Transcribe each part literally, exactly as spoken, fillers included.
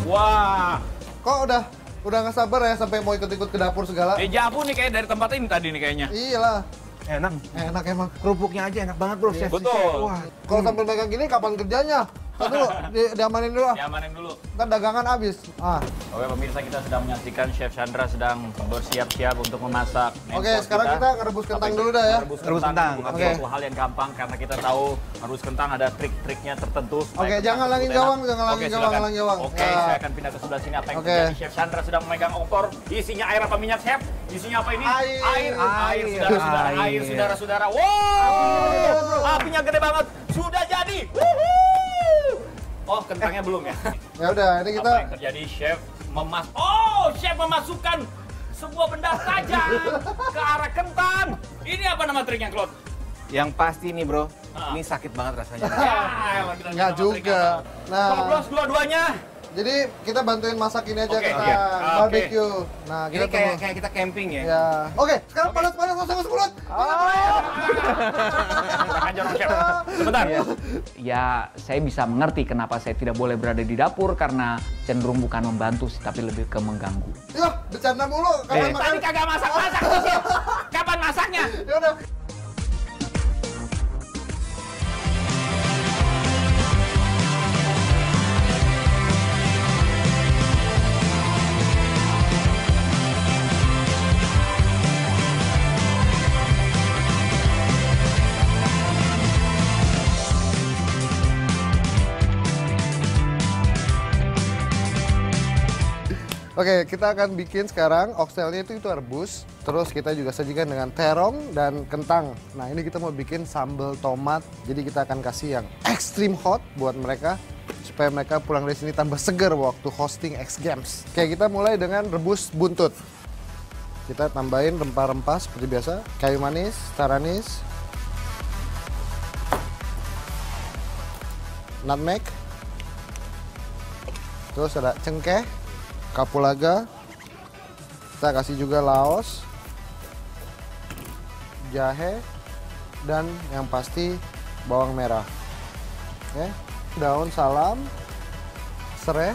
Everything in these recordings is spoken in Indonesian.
Wah. Kok udah udah nggak sabar ya sampai mau ikut-ikut ke dapur segala? Dejavu nih kayak dari tempat ini tadi nih kayaknya. Iyalah. Enak. Enak emang. Kerupuknya aja enak banget bro, chef. Betul. Wah. Kalau sambil megang gini kapan kerjanya? Ntar dulu, di, diamanin dulu ah. Diamanin dulu. Ntar dagangan habis. Ah. Oke pemirsa, kita sedang menyaksikan Chef Chandra sedang bersiap-siap untuk memasak. Oke, sekarang kita ngerebus kentang dulu dah ya. Merebus Rebus kentang kentang, bukan oke. suatu hal yang gampang karena kita tahu merebus kentang ada trik-triknya tertentu. supaya Oke, kentang jangan tersebut langin enak. gawang, jangan langin Oke, gawang, silakan. langin gawang. Oke, Ya. saya akan pindah ke sebelah sini. Apa yang Oke. terjadi? Chef Chandra sedang memegang kompor. Isinya air apa minyak, Chef? Isinya apa ini? Air. Air, air, Air. saudara-saudara, air, Air. saudara-saudara. Wow, apinya gede banget. Sudah jadi. Wuhu. Oh, kentangnya belum ya? Ya udah, ini kita Apa yang terjadi, Chef? Memas Oh, Chef memasukkan sebuah benda tajam ke arah kentang. Ini apa nama triknya, Claude? Yang pasti nih bro, Ah. ini sakit banget rasanya. Ya, emang kita Nggak nama triknya juga. apa? Nah. Coblos dua-duanya. jadi kita bantuin masak ini aja Oke, kita iya. Ah, barbecue. Nah, Ini kita kayak tunggu. kayak kita camping ya. Ya. Oke, sekarang panas-panas langsung masuk mulut. Kita hajar, Chef. Sebentar. Ya, saya bisa mengerti kenapa saya tidak boleh berada di dapur karena cenderung bukan membantu sih, tapi lebih ke mengganggu. Yuk, bercanda mulu. Kapan Eh. makan? Tadi kagak masak-masak, Chef. Kapan masaknya? Ya udah. Oke, kita akan bikin sekarang oxtailnya itu itu rebus. Terus kita juga sajikan dengan terong dan kentang. Nah, ini kita mau bikin sambal tomat. Jadi kita akan kasih yang extreme hot buat mereka supaya mereka pulang dari sini tambah segar waktu hosting X Games. Oke, kita mulai dengan rebus buntut. Kita tambahin rempah-rempah seperti biasa, kayu manis, star anise, nutmeg. Terus ada cengkeh, kapulaga, kita kasih juga laos, jahe, dan yang pasti bawang merah. Oke, daun salam, serai,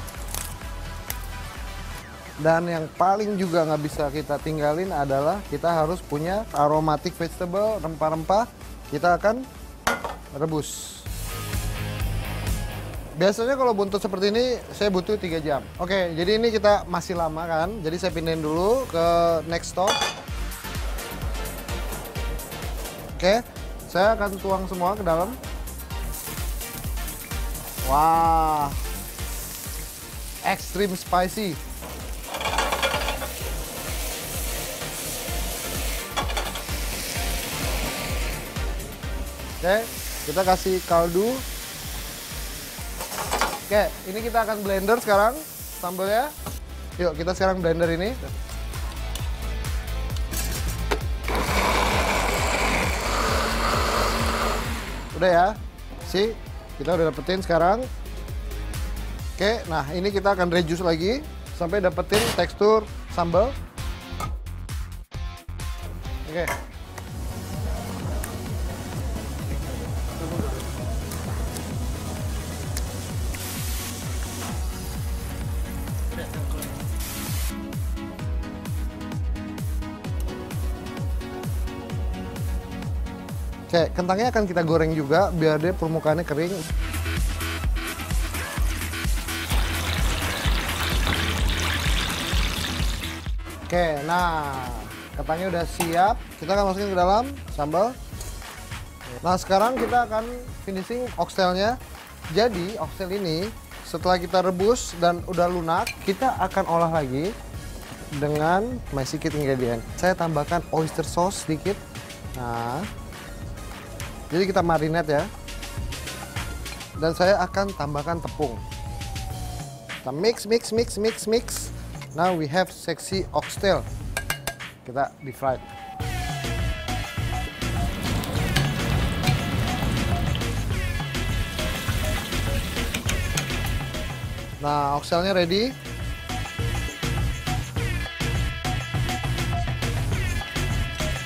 dan yang paling juga nggak bisa kita tinggalin adalah kita harus punya aromatic vegetable, rempah-rempah. Kita akan rebus. Biasanya kalau buntut seperti ini saya butuh tiga jam. Oke, jadi ini kita masih lama kan. Jadi saya pindahin dulu ke next stop. Oke, saya akan tuang semua ke dalam. Wah. Extreme spicy. Oke, kita kasih kaldu. Oke, ini kita akan blender sekarang sambalnya. Yuk, kita sekarang blender ini. Udah ya. Sih, kita udah dapetin sekarang. Oke, nah ini kita akan reduce lagi sampai dapetin tekstur sambal. Oke. Oke, kentangnya akan kita goreng juga biar dia permukaannya kering. Oke, nah kentangnya udah siap. Kita akan masukin ke dalam sambal. Nah, sekarang kita akan finishing oxtailnya. Jadi, oxtail ini setelah kita rebus dan udah lunak, kita akan olah lagi dengan my secret ingredient. Saya tambahkan oyster sauce sedikit. Nah, jadi kita marinate ya. Dan saya akan tambahkan tepung. Kita mix, mix, mix, mix, mix. Now we have sexy oxtail. Kita deep fried. Nah, oxtailnya ready.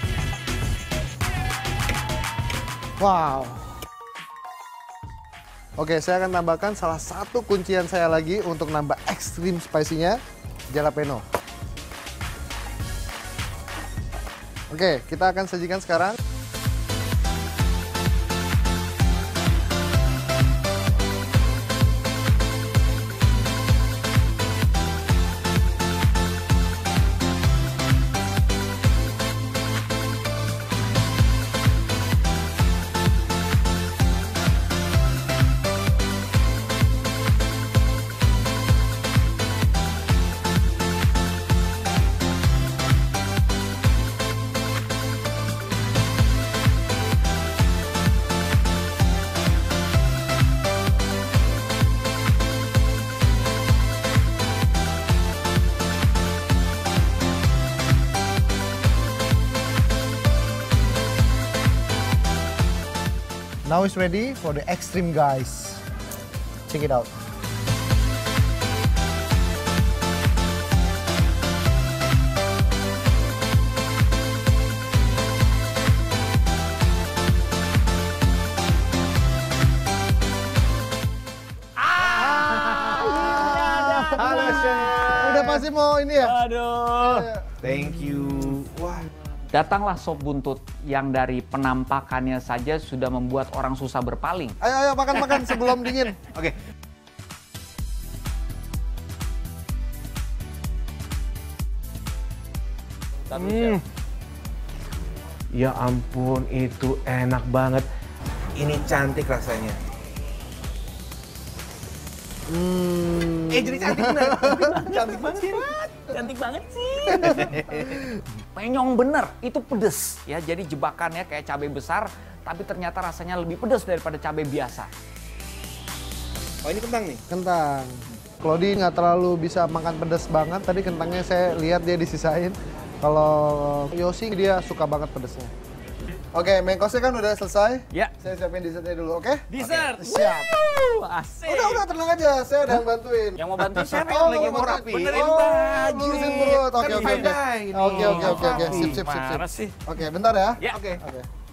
Wow. Oke, saya akan tambahkan salah satu kuncian saya lagi untuk nambah ekstrim spicy-nya, jalapeno. Oke, kita akan sajikan sekarang. Now it's ready for the extreme, guys. Check it out. Halo, Chef. Udah pasti mau ini ya? Aduh. Thank you. Wah. Datanglah sop buntut yang dari penampakannya saja sudah membuat orang susah berpaling. Ayo, ayo makan-makan sebelum dingin. Oke. Hmm. Ya ampun, itu enak banget. Ini cantik rasanya. Hmm. Eh, jadi cantik bener. Cantik banget. Cantik banget sih. Penyong bener, itu pedes ya. Jadi jebakannya kayak cabai besar, tapi ternyata rasanya lebih pedes daripada cabai biasa. Oh, ini kentang nih? Kentang. Claudie nggak terlalu bisa makan pedas banget. Tadi kentangnya saya lihat dia disisain. Kalau Yosi dia suka banget pedesnya. Oke, main course-nya kan udah selesai. Ya. Saya siapin dessertnya dulu, oke? Dessert. Siap. Wuh, asik. Udah, udah tenang aja. Saya udah bantuin. Yang mau bantu siapa? Oh, Yang lagi mau mau rapi. rapi. Benerin Oh, baju. lurusin perut. Oke, Kan oke, fine oke. dye ini. Oke, oke, oke, oke. Rapi. Sip, sip, sip, sip. Mana sih? Oke, bentar ya. Ya. Oke. Oke.